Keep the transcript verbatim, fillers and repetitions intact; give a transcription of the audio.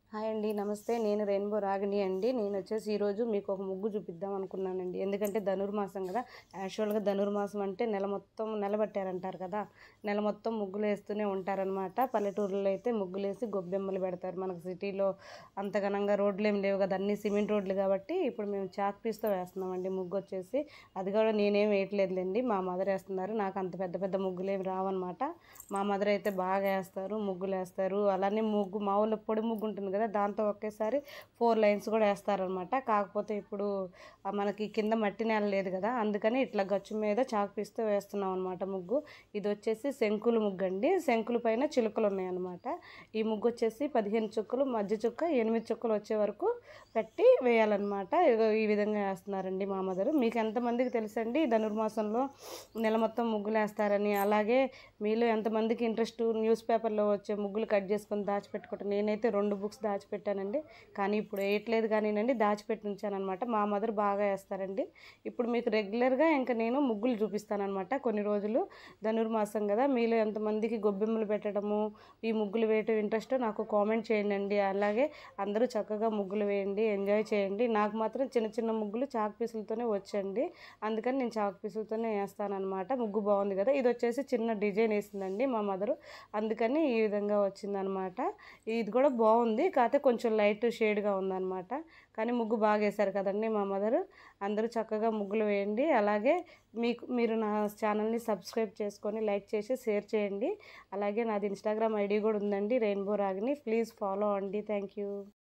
Hi అండి, నమస్తే. నేను రెయిన్బో రాగిణి అండి. నేను వచ్చేసి ఈరోజు మీకు ఒక ముగ్గు చూపిద్దాం అనుకున్నానండి. ఎందుకంటే ధనుర్మాసం కదా. యాక్చువల్గా ధనుర్మాసం అంటే నెల మొత్తం నిలబెట్టారంటారు కదా. నెల మొత్తం ముగ్గులు వేస్తూనే ఉంటారనమాట. పల్లెటూరులో అయితే ముగ్గులు వేసి గొబ్బెమ్మలు పెడతారు. మనకు సిటీలో అంత ఘనంగా రోడ్లు ఏం లేవు కదా, అన్ని సిమెంట్ రోడ్లు కాబట్టి ఇప్పుడు మేము చాక్ పీస్తో వేస్తున్నామండి ముగ్గు వచ్చేసి. అది కూడా నేనేం వేయట్లేదులేండి, మా మదర్ వేస్తున్నారు. నాకు అంత పెద్ద పెద్ద ముగ్గులు ఏమి రావన్నమాట. మా మదర్ అయితే బాగా వేస్తారు, ముగ్గులు వేస్తారు. అలానే ముగ్గు మామూలు పొడి ముగ్గు ఉంటుంది కదా, దాంతో ఒకేసారి ఫోర్ లైన్స్ కూడా వేస్తారనమాట. కాకపోతే ఇప్పుడు మనకి కింద మట్టి నేల లేదు కదా, అందుకని ఇట్లా గచ్చు మీద చాక్ పీస్తో వేస్తున్నాం అనమాట ముగ్గు. ఇది వచ్చేసి శంకులు ముగ్గు అండి. శంకుల పైన చిలుకలు ఉన్నాయన్నమాట. ఈ ముగ్గు వచ్చేసి పదిహేను చుక్కలు, మధ్య చుక్క ఎనిమిది చుక్కలు వచ్చే వరకు పెట్టి వేయాలన్నమాట. ఈ విధంగా వేస్తున్నారండి మా మదరు. మీకు ఎంతమందికి తెలుసండి ధనుర్మాసంలో నెల మొత్తం ముగ్గులు వేస్తారని? అలాగే మీలో ఎంతమందికి ఇంట్రెస్ట్ న్యూస్ పేపర్లో వచ్చే ముగ్గులు కట్ చేసుకొని దాచిపెట్టుకుంటాను? నేనైతే రెండు బుక్స్ దాచిపెట్టానండి, కానీ ఇప్పుడు వేయట్లేదు. కానీనండి దాచిపెట్టి ఉంచానమాట. మా మదర్ బాగా వేస్తారండి. ఇప్పుడు మీకు రెగ్యులర్గా ఇంకా నేను ముగ్గులు చూపిస్తానమాట కొన్ని రోజులు. ధనుర్మాసం కదా, మీలో ఎంతమందికి గొబ్బెమ్మలు పెట్టడము, ఈ ముగ్గులు వేయటం ఇంట్రెస్ట్ నాకు కామెంట్ చేయండి. అలాగే అందరూ చక్కగా ముగ్గులు వేయండి, ఎంజాయ్ చేయండి. నాకు మాత్రం చిన్న చిన్న ముగ్గులు చాక్ పీసులతోనే వచ్చండి, అందుకని నేను చాక్ పీసులతోనే వేస్తానమాట. ముగ్గు బాగుంది కదా. ఇది వచ్చేసి చిన్న డిజైన్ వేసిందండి మా మదరు, అందుకని ఈ విధంగా వచ్చిందనమాట. ఇది కూడా బాగుంది, కాకపోతే కొంచెం లైట్ షేడ్గా ఉందన్నమాట. కానీ ముగ్గు బాగా వేశారు కదండి మా మదరు. అందరూ చక్కగా ముగ్గులు వేయండి. అలాగే మీకు మీరు నా ఛానల్ని సబ్స్క్రైబ్ చేసుకొని లైక్ చేసి షేర్ చేయండి. అలాగే నాది ఇన్స్టాగ్రామ్ ఐడి కూడా ఉందండి, రెయిన్బో రాగిణి. ప్లీజ్ ఫాలో అండి. Thank you.